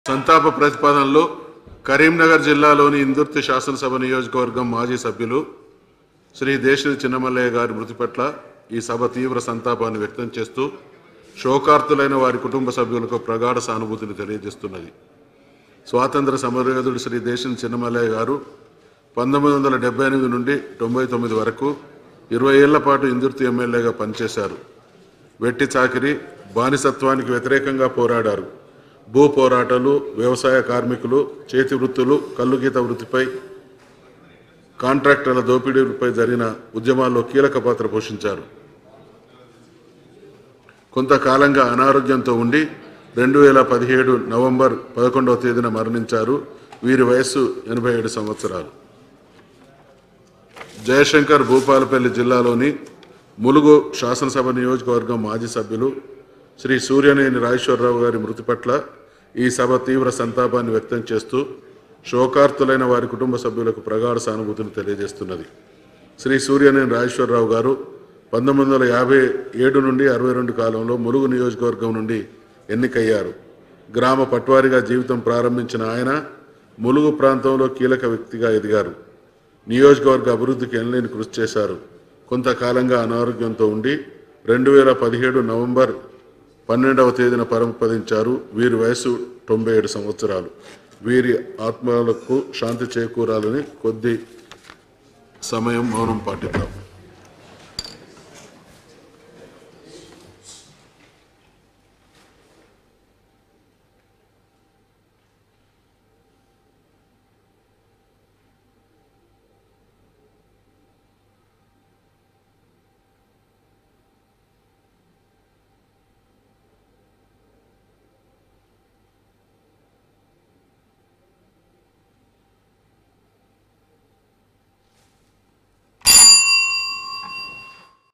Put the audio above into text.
సంతాప ప్రతిపాదనలో కరీంనగర్ జిల్లాలోని ఇందుర్తి శాసనసభ నియోజకవర్గం మాజీ సభ్యులు శ్రీ దేశిని చిన్నమల్లయ్య గారి మృతి పట్ల ఈ సభ తీవ్ర సంతాపాన్ని వ్యక్తం చేస్తూ శోకార్తులైన వారి కుటుంబ సభ్యులకు ప్రగాఢ సానుభూతిని తెలియజేస్తున్నది. స్వాతంత్ర సమరయోధుడు శ్రీ దేశిని చిన్నమల్లయ్య గారు 1978 నుండి 99 వరకు 20 ఏళ్ల పాటు ఇందుర్తి ఎమ్మెల్యేగా పనిచేశారు. వెట్టి చాకిరి, బానిసత్వానికి వ్యతిరేకంగా పోరాడారు. భూ పోరాటాలు, వ్యవసాయ కార్మికులు, చేతి వృత్తులు, కల్లుగీత వృత్తిపై, కాంట్రాక్టర్ల దోపిడీలపై జరిగిన ఉద్యమాల్లో కీలక పాత్ర పోషించారు. కొంతకాలంగా అనారోగ్యంతో ఉండి 2017 నవంబర్ 11వ తేదీన మరణించారు. వీరి వయస్సు 87 సంవత్సరాలు. జయశంకర్ భూపాలపల్లి జిల్లాలోని ములుగు శాసనసభ నియోజకవర్గం మాజీ సభ్యులు శ్రీ సూర్యనేని రాజేశ్వరరావు గారి మృతి పట్ల ఈ సభ తీవ్ర సంతాపాన్ని వ్యక్తం చేస్తూ శోకార్తులైన వారి కుటుంబ సభ్యులకు ప్రగాఢ సానుభూతిని తెలియజేస్తున్నది. శ్రీ సూర్యనేని రాజేశ్వరరావు గారు 1957 నుండి 62 కాలంలో ములుగు నియోజకవర్గం నుండి ఎన్నికయ్యారు. గ్రామ పట్వారిగా జీవితం ప్రారంభించిన ఆయన ములుగు ప్రాంతంలో కీలక వ్యక్తిగా ఎదిగారు. నియోజకవర్గ అభివృద్ధికి ఎనలేని కృషి చేశారు. కొంతకాలంగా అనారోగ్యంతో ఉండి 2017 నవంబర్ 12వ తేదీన పరమపదించారు. వీరి వయసు 97 సంవత్సరాలు. వీరి ఆత్మలకు శాంతి చేకూరాలని కొద్ది సమయం మౌనం పాటిద్దాం.